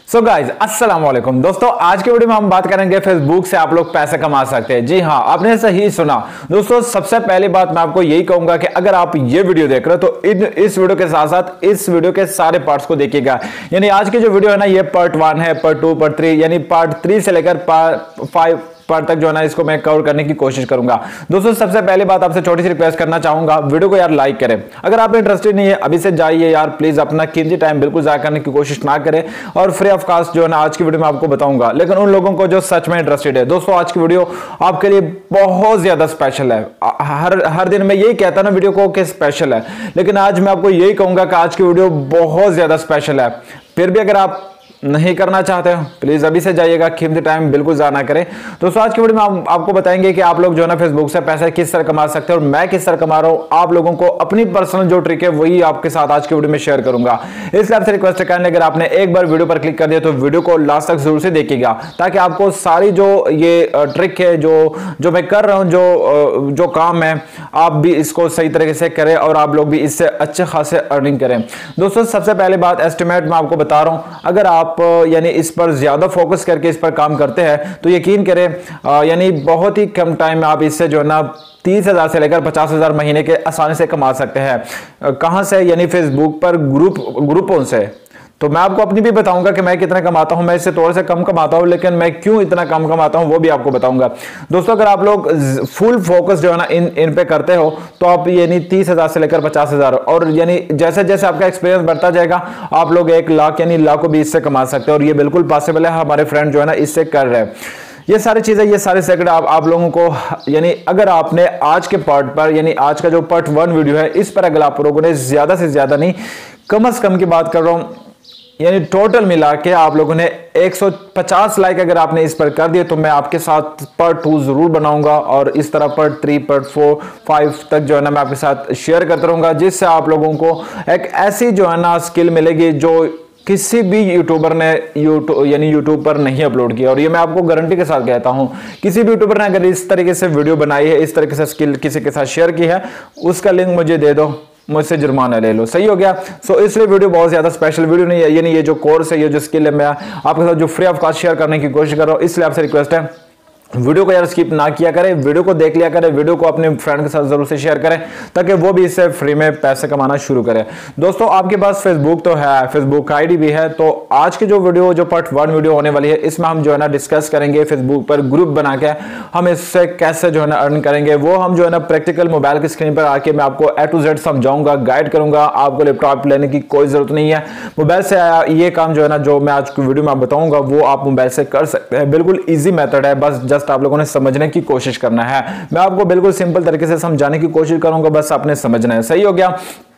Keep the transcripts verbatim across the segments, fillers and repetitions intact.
So guys अस्सलाम वालेकुम दोस्तों, आज के वीडियो में हम बात करेंगे फेसबुक से आप लोग पैसे कमा सकते हैं। जी हाँ, आपने सही सुना दोस्तों। सबसे पहली बात मैं आपको यही कहूंगा कि अगर आप ये वीडियो देख रहे हो तो इन इस वीडियो के साथ साथ इस वीडियो के सारे पार्ट्स को देखिएगा। यानी आज की जो वीडियो है ना, ये पार्ट वन है, पार्ट टू, पार्ट थ्री, यानी पार्ट थ्री से लेकर पार्ट फाइव पार्ट तक जो है ना, इसको मैं कवर करने की कोशिश करूंगा। दोस्तों सबसे पहली बात आपसे छोटी सी रिक्वेस्ट करना चाहूंगा, वीडियो को यार लाइक करें। अगर आप इंटरेस्टेड नहीं है अभी से जाइए यार, प्लीज अपना कीमती टाइम बिल्कुल जाया करने की कोशिश ना करें। और फ्री ऑफ कॉस्ट जो है ना आज की वीडियो में आपको बताऊंगा, लेकिन उन लोगों को जो सच में इंटरेस्टेड है। दोस्तों आज की वीडियो आपके लिए बहुत ज्यादा स्पेशल है। हर हर दिन मैं यही कहता ना वीडियो को कि स्पेशल है, लेकिन आज मैं आपको यही कहूंगा कि आज की वीडियो बहुत ज्यादा स्पेशल है। फिर भी अगर आप नहीं करना चाहते हो प्लीज अभी से जाइएगा, कीमती टाइम बिल्कुल ज़ाया ना करें। दोस्तों आज की वीडियो में आप, आपको बताएंगे कि आप लोग जो है ना फेसबुक से पैसे किस तरह कमा सकते हैं और मैं किस तरह कमा रहा हूं। आप लोगों को अपनी पर्सनल जो ट्रिक है वही आपके साथ आज की वीडियो में शेयर करूंगा। इसलिए आपसे रिक्वेस्ट है, अगर आपने एक बार वीडियो पर क्लिक कर दिया तो वीडियो को लास्ट तक जरूर से देखिएगा, ताकि आपको सारी जो ये ट्रिक है जो जो मैं कर रहा हूँ, जो जो काम है, आप भी इसको सही तरीके से करें और आप लोग भी इससे अच्छे खासे अर्निंग करें। दोस्तों सबसे पहले बात एस्टिमेट मैं आपको बता रहा हूँ, अगर आप यानी इस पर ज्यादा फोकस करके इस पर काम करते हैं तो यकीन करें यानी बहुत ही कम टाइम में आप इससे जो है ना तीस हजार से लेकर पचास हजार महीने के आसानी से कमा सकते हैं। कहां से? यानी फेसबुक पर ग्रुप ग्रुपों से। तो मैं आपको अपनी भी बताऊंगा कि मैं कितना कमाता हूं। मैं इससे थोड़ा से कम कमाता हूं, लेकिन मैं क्यों इतना कम कमाता हूं वो भी आपको बताऊंगा। दोस्तों अगर आप लोग फुल फोकस जो है ना इन इन पे करते हो तो आप यानी तीस हजार से लेकर पचास हजार और यानी जैसे जैसे आपका एक्सपीरियंस बढ़ता जाएगा आप लोग एक लाख यानी लाखों भी इससे कमा सकते हैं। और ये बिल्कुल पॉसिबल है, हमारे फ्रेंड जो है ना इससे कर रहे हैं। ये सारी चीजें, ये सारे सेक्रेट आप, आप लोगों को यानी अगर आपने आज के पार्ट पर यानी आज का जो पार्ट वन वीडियो है इस पर अगर आप लोगों ने ज्यादा से ज्यादा नहीं, कम से कम की बात कर रहा हूं, यानी टोटल मिला के आप लोगों ने एक सौ पचास लाइक अगर आपने इस पर कर दिए तो मैं आपके साथ पार्ट टू जरूर बनाऊंगा और इस तरह part three, part four, five तक जो है ना मैं आपके साथ शेयर करता रहूंगा, जिससे आप लोगों को एक ऐसी जो है ना स्किल मिलेगी जो किसी भी यूट्यूबर ने यूट्यूब यानी यूट्यूब पर नहीं अपलोड किया। और ये मैं आपको गारंटी के साथ कहता हूं, किसी भी यूट्यूबर ने अगर इस तरीके से वीडियो बनाई है, इस तरीके से स्किल किसी के साथ शेयर की है, उसका लिंक मुझे दे दो, मुझसे जुर्माना ले लो। सही हो गया। सो so, इसलिए वीडियो बहुत ज्यादा स्पेशल वीडियो नहीं है। यानी ये जो कोर्स है, ये जो स्किल है, मैं आपके साथ जो फ्री ऑफ कॉस्ट शेयर करने की कोशिश कर रहा हूं। इसलिए आपसे रिक्वेस्ट है वीडियो को यार स्किप ना किया करें, वीडियो को देख लिया करें, वीडियो को अपने फ्रेंड के साथ जरूर से शेयर करें ताकि वो भी इससे फ्री में पैसे कमाना शुरू करें। दोस्तों आपके पास फेसबुक तो है, फेसबुक आईडी भी है, तो आज की जो वीडियो जो पार्ट वन वीडियो होने वाली है इसमें हम जो है ना डिस्कस करेंगे फेसबुक पर ग्रुप बना के हम इससे कैसे जो है ना अर्न करेंगे। वो हम जो है ना प्रैक्टिकल मोबाइल की स्क्रीन पर आके मैं आपको ए टू जेड समझाऊंगा, गाइड करूंगा। आपको लैपटॉप लेने की कोई जरूरत नहीं है, मोबाइल से आया ये काम जो है ना जो मैं आज की वीडियो में बताऊंगा वो आप मोबाइल से कर सकते हैं। बिल्कुल ईजी मेथड है, बस जस्ट आप लोगों ने समझने की कोशिश करना है। मैं आपको बिल्कुल सिंपल तरीके से समझाने की कोशिश करूंगा, बस आपने समझना है। सही हो गया।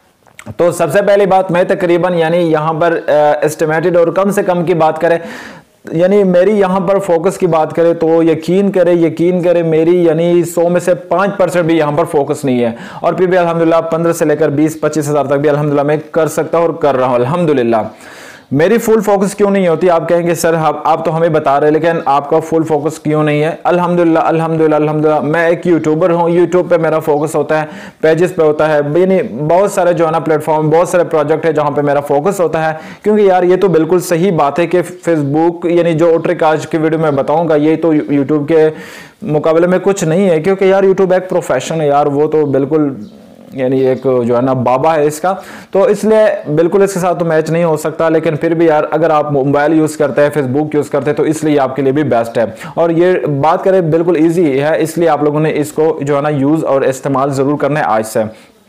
तो सबसे पहली बात, मैं तकरीबन यानी यहां पर एस्टिमेटेड और कम से कम की बात करें, यानी मेरी यहां पर फोकस की बात करें तो यकीन करें यकीन करें मेरी यानी सौ में से पांच परसेंट भी यहां पर फोकस नहीं है। और फिर भी अल्हम्दुलिल्लाह पंद्रह से लेकर बीस पच्चीस हजार तक भी अल्हम्दुलिल्लाह मैं कर सकता हूं और कर रहा हूं अल्हम्दुलिल्लाह। मेरी फुल फोकस क्यों नहीं होती? आप कहेंगे सर आप, आप तो हमें बता रहे हैं, लेकिन आपका फुल फोकस क्यों नहीं है? अल्हम्दुलिल्लाह अल्हम्दुलिल्लाह अल्हम्दुलिल्लाह मैं एक यूट्यूबर हूं, यूट्यूब पे मेरा फोकस होता है, पेजेस पे होता है, यानी बहुत सारे जो है ना प्लेटफॉर्म, बहुत सारे प्रोजेक्ट है जहां पे मेरा फोकस होता है। क्योंकि यार ये तो बिल्कुल सही बात है कि फेसबुक यानी जो ट्रिक आज की वीडियो में बताऊंगा ये तो यूट्यूब के मुकाबले में कुछ नहीं है, क्योंकि यार यूट्यूब एक प्रोफेशन है यार, वो तो बिल्कुल यानी एक जो है ना बाबा है इसका, तो इसलिए बिल्कुल इसके साथ तो मैच नहीं हो सकता। लेकिन फिर भी यार अगर आप मोबाइल यूज करते हैं, फेसबुक यूज करते हैं तो इसलिए आपके लिए भी बेस्ट है। और ये बात करें बिल्कुल इजी है, इसलिए आप लोगों ने इसको जो है ना यूज और इस्तेमाल जरूर करना है आज से।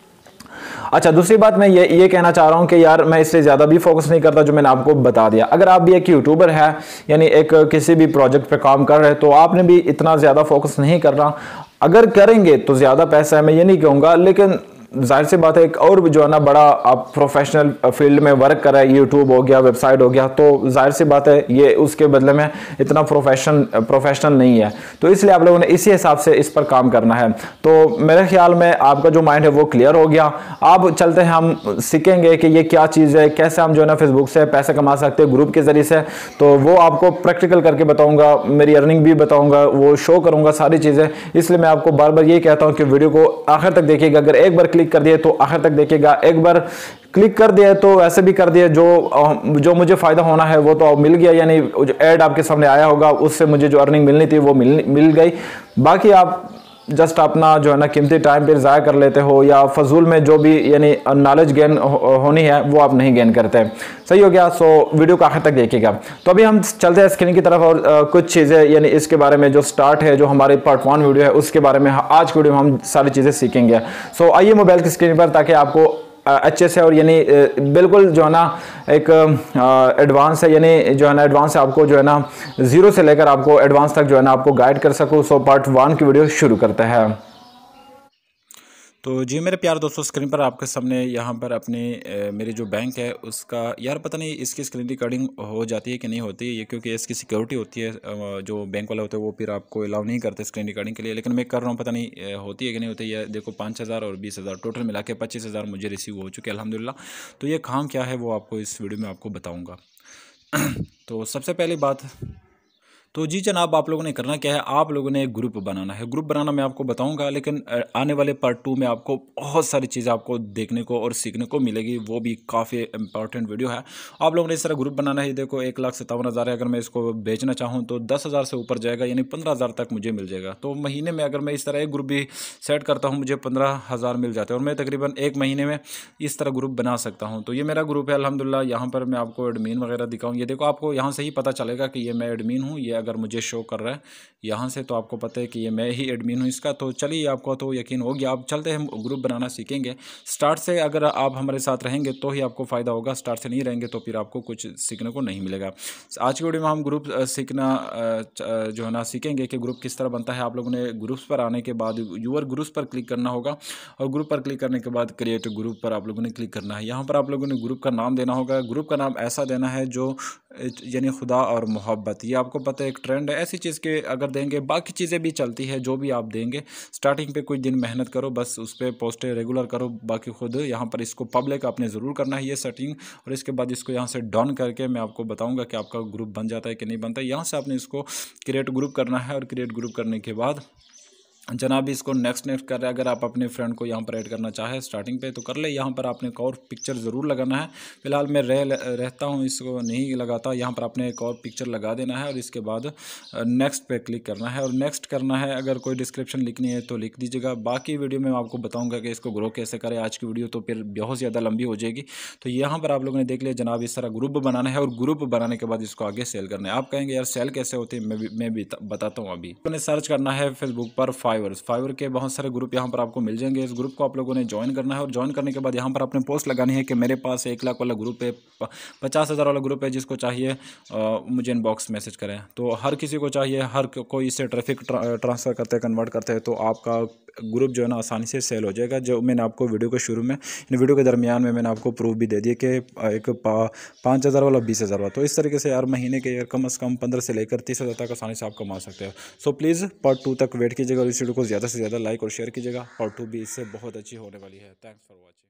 अच्छा, दूसरी बात मैं ये ये कहना चाह रहा हूं कि यार मैं इससे ज्यादा भी फोकस नहीं करता, जो मैंने आपको बता दिया। अगर आप भी एक यूट्यूबर है यानी एक किसी भी प्रोजेक्ट पे काम कर रहे हैं तो आपने भी इतना ज्यादा फोकस नहीं करना। अगर करेंगे तो ज्यादा पैसा है, मैं ये नहीं कहूंगा, लेकिन जाहिर सी बात है एक और जो है ना बड़ा आप प्रोफेशनल फील्ड में वर्क कर रहे हैं, यूट्यूब हो गया, वेबसाइट हो गया, तो जाहिर सी बात है ये उसके बदले में इतना प्रोफेशन प्रोफेशनल नहीं है। तो इसलिए आप लोगों ने इसी हिसाब से इस पर काम करना है। तो मेरे ख्याल में आपका जो माइंड है वो क्लियर हो गया। अब चलते हैं, हम सीखेंगे कि ये क्या चीज़ है, कैसे हम जो है ना फेसबुक से पैसे कमा सकते हैं ग्रुप के जरिए से। तो वो आपको प्रैक्टिकल करके बताऊंगा, मेरी अर्निंग भी बताऊंगा, वो शो करूंगा सारी चीज़ें। इसलिए मैं आपको बार बार ये कहता हूँ कि वीडियो को आखिर तक देखिएगा। अगर एक बार क्लिक कर दिए तो आखिर तक देखिएगा, एक बार क्लिक कर दिया तो वैसे भी कर दिया, जो जो मुझे फ़ायदा होना है वो तो मिल गया, यानी जो ऐड आपके सामने आया होगा उससे मुझे जो अर्निंग मिलनी थी वो मिल मिल गई। बाकी आप जस्ट अपना जो है ना कीमती टाइम पर ज़ाया कर लेते हो, या फजूल में जो भी यानी नॉलेज गेन हो, होनी है वो आप नहीं गेन करते। सही हो गया। सो वीडियो को आखिर तक देखिएगा। तो अभी हम चलते हैं स्क्रीन की तरफ और आ, कुछ चीज़ें यानी इसके बारे में जो स्टार्ट है, जो हमारे पार्ट वन वीडियो है उसके बारे में आज की वीडियो में हम सारी चीज़ें सीखेंगे। सो आइए मोबाइल की स्क्रीन पर, ताकि आपको अच्छे से और यानी बिल्कुल जो है ना एक एडवांस है, यानी जो है ना एडवांस है, आपको जो है ना जीरो से लेकर आपको एडवांस तक जो है ना आपको गाइड कर सकूं। सो पार्ट वन की वीडियो शुरू करते हैं। तो जी मेरे प्यार दोस्तों, स्क्रीन पर आपके सामने यहाँ पर अपनी मेरी जो बैंक है उसका, यार पता नहीं इसकी स्क्रीन रिकॉर्डिंग हो जाती है कि नहीं होती है, क्योंकि इसकी सिक्योरिटी होती है, जो बैंक वाला होता है वो फिर आपको अलाउ नहीं करते स्क्रीन रिकॉर्डिंग के लिए। लेकिन मैं कर रहा हूँ, पता नहीं होती है कि नहीं होती है। देखो पाँच हज़ार और बीस हज़ार टोटल मिला के पच्चीस हज़ार मुझे रिसीव हो चुके हैं अल्हम्दुलिल्लाह। तो ये काम क्या है वो आपको इस वीडियो में आपको बताऊँगा। तो सबसे पहली बात, तो जी जनाब, आप लोगों ने करना क्या है, आप लोगों ने एक ग्रुप बनाना है। ग्रुप बनाना मैं आपको बताऊंगा, लेकिन आने वाले पार्ट टू में आपको बहुत सारी चीज़ें आपको देखने को और सीखने को मिलेगी, वो भी काफ़ी इंपॉर्टेंट वीडियो है। आप लोगों ने इस तरह ग्रुप बनाना है। देखो एक लाख सत्तावन हज़ार है, अगर मैं इसको बेचना चाहूँ तो दस हज़ार से ऊपर जाएगा, यानी पंद्रह हज़ार तक मुझे मिल जाएगा। तो महीने में अगर मैं इस तरह एक ग्रुप भी सेट करता हूँ मुझे पंद्रह हज़ार मिल जाते हैं, और मैं तकरीबन एक महीने में इस तरह ग्रुप बना सकता हूँ। तो ये मेरा ग्रुप है अल्हम्दुलिल्लाह। यहाँ पर मैं आपको एडमिन वगैरह दिखाऊँ, ये देखो आपको यहाँ से ही पता चलेगा कि ये मैं एडमिन हूँ। ये अगर मुझे शो कर रहा है यहाँ से तो आपको पता है कि ये मैं ही एडमिन हूँ इसका। तो चलिए आपको तो यकीन हो गया। आप चलते हैं ग्रुप बनाना सीखेंगे स्टार्ट से। अगर आप हमारे साथ रहेंगे तो ही आपको फ़ायदा होगा, स्टार्ट से नहीं रहेंगे तो फिर आपको कुछ सीखने को नहीं मिलेगा। आज की वीडियो में हम ग्रुप सीखना जो है ना सीखेंगे कि ग्रुप किस तरह बनता है। आप लोगों ने ग्रुप्स पर आने के बाद यूर ग्रुप्स पर क्लिक करना होगा, और ग्रुप पर क्लिक करने के बाद क्रिएट ग्रुप पर आप लोगों ने क्लिक करना है। यहाँ पर आप लोगों ने ग्रुप का नाम देना होगा। ग्रुप का नाम ऐसा देना है जो यानी खुदा और मोहब्बत, ये आपको पता है एक ट्रेंड है, ऐसी चीज़ के अगर देंगे बाकी चीज़ें भी चलती है। जो भी आप देंगे स्टार्टिंग पे कुछ दिन मेहनत करो, बस उस पर पोस्टें रेगुलर करो, बाकी खुद यहाँ पर इसको पब्लिक आपने ज़रूर करना है ये सेटिंग। और इसके बाद इसको यहाँ से डन करके मैं आपको बताऊँगा कि आपका ग्रुप बन जाता है कि नहीं बनता। यहाँ से आपने इसको क्रिएट ग्रुप करना है, और क्रिएट ग्रुप करने के बाद जनाब इसको नेक्स्ट नेक्स्ट कर रहे हैं। अगर आप अपने फ्रेंड को यहाँ पर ऐड करना चाहे स्टार्टिंग पे तो कर ले। यहाँ पर आपने एक और पिक्चर ज़रूर लगाना है। फिलहाल मैं रह रहता हूँ, इसको नहीं लगाता। यहाँ पर आपने एक और पिक्चर लगा देना है, और इसके बाद नेक्स्ट पे क्लिक करना है और नेक्स्ट करना है। अगर कोई डिस्क्रिप्शन लिखनी है तो लिख दीजिएगा। बाकी वीडियो में आपको बताऊँगा कि इसको ग्रो कैसे करें। आज की वीडियो तो फिर बहुत ज़्यादा लंबी हो जाएगी। तो यहाँ पर आप लोगों ने देख लिया जनाब, इस तरह ग्रुप बनाना है, और ग्रुप बनाने के बाद इसको आगे सेल करना है। आप कहेंगे यार सेल कैसे होते हैं, मैं भी मैं भी बताता हूँ। अभी आपने सर्च करना है फेसबुक पर फाइवर फाइवर के बहुत सारे ग्रुप यहाँ पर आपको मिल जाएंगे। इस ग्रुप को आप लोगों ने ज्वाइन करना है, और ज्वाइन करने के बाद यहाँ पर आपने पोस्ट लगानी है कि मेरे पास एक लाख वाला ग्रुप है, पचास हज़ार वाला ग्रुप है, जिसको चाहिए आ, मुझे इनबॉक्स मैसेज करें। तो हर किसी को चाहिए, हर कोई इससे ट्रैफिक ट्रांसफ़र करते हैं, कन्वर्ट करते हैं, तो आपका ग्रुप जो है ना आसानी से सेल हो जाएगा। जो मैंने आपको वीडियो के शुरू में, इन वीडियो के दरमियान में मैंने आपको प्रूफ भी दे दिया कि एक पाँच हज़ार वाला बीस हज़ार वाला। तो इस तरीके से यार महीने के कम अज़ कम पंद्रह से लेकर तीस हज़ार तक आसानी से आप कमा सकते हो। सो प्लीज़ पार्ट टू तक वेट कीजिएगा, और इस वीडियो को ज़्यादा से ज़्यादा लाइक और शेयर कीजिएगा। पार्ट टू भी इससे बहुत अच्छी होने वाली है। Thanks for watching.